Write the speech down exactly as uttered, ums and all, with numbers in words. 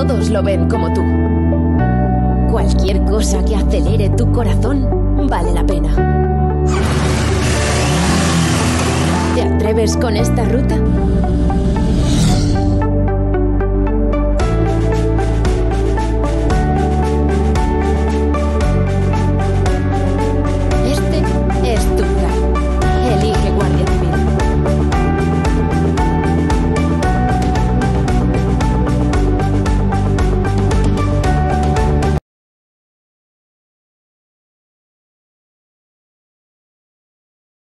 todos lo ven como tú. Cualquier cosa que acelere tu corazón vale la pena. ¿Te atreves con esta ruta?